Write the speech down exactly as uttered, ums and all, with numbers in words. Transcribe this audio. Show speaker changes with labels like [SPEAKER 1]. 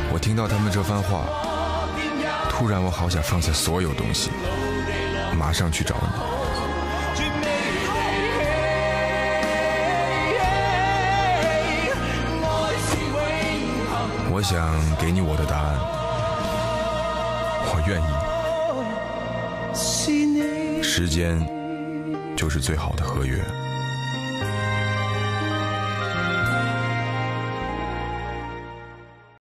[SPEAKER 1] 我听到他们这番话，突然我好想放下所有东西，马上去找你。我想给你我的答案，我愿意。时间就是最好的合约。